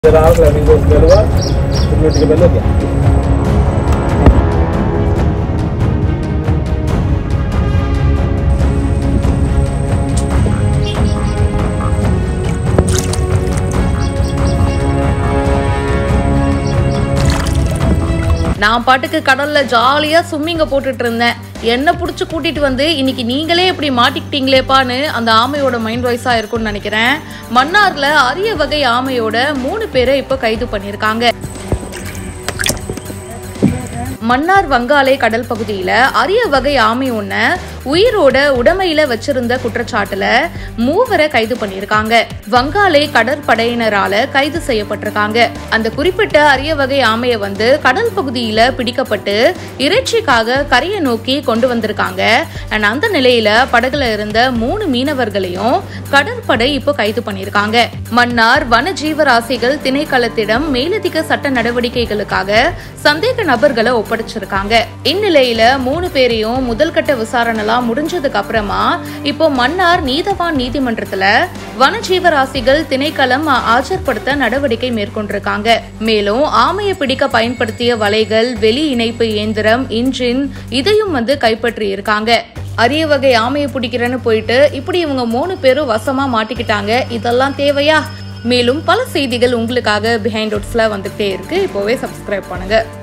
Geral minggu kedua sebelum 3 menit ya. நான் பாட்டுக்கு கடல்ல ஜாலியா ஸ்விம்மிங்க போட்டுட்டு இருந்தேன். என்ன புடிச்சு கூட்டிட்டு வந்து இன்னைக்கு நீங்களே இப்படி மாட்டிக்கிட்டீங்களேப்பான்னு அந்த ஆமையோட மைண்ட் வாய்ஸா இருக்கும்னு நினைக்கிறேன். மன்னார்ல அரிய வகை ஆமையோட 3 பேரை இப்ப கைது பண்ணிருக்காங்க. மன்னார் வங்காளை கடல் பகுதியில அரிய வகை ஆமை ஒன்ன உயிரோட உடமையில வச்சிருந்த குற்றச்சாட்டுல 3 பேரை கைது பண்ணிருக்காங்க. வங்காளை கடற்படையினரால கைது செய்யப்பட்டிருக்காங்க. அந்த குறிப்பிட்ட அரிய வகை ஆமையை வந்து கடல் பகுதியில பிடிக்கப்பட்டு இறைச்சிக்காக கரையை நோக்கி கொண்டு வந்திருக்காங்க. அந்த நிலையில படகுல இருந்த 3 மீனவர்களையும் கடற்படை இப்போ கைது பண்ணிருக்காங்க. மன்னார் வன ஜீவராசிகள் திணைக்களத்திடம் மேலதிக சட்ட நடவடிக்கைகளுக்காக சந்தேக நபர்களை ஒப்படைச்சிருக்காங்க. இந்நிலையில 3 பேரையும் முதல் கட்ட விசாரணை முடிஞ்சதுக்கு அப்புறமா இப்போ மன்னார் நீதவான் நீதிமன்றத்துல வனஜீவராசிகள் திணைக்களம் ஆஜர்படுத்த நடவடிக்கை மேற்கொண்டிருக்காங்க. மேலும் ஆமையை பிடிக்க பயன்படுத்திய வலைகள், வெளி இணைப்பு இயந்திரம், இன்ஜின் இதையும் வந்து கைப்பற்றி இருக்காங்க. அரிய வகை ஆமையை பிடிக்கிறேன்னு போயிட்டு இப்படி இவங்க 3 பேரும் வசமா மாட்டிக்கிட்டாங்க. இதெல்லாம் தேவையா? மேலும் பல செய்திகள் உங்களுக்காக பிஹைண்ட் வுட்ஸ்ல வந்துட்டே இருக்கு. இப்போவே சப்ஸ்கிரைப் பண்ணுங்க.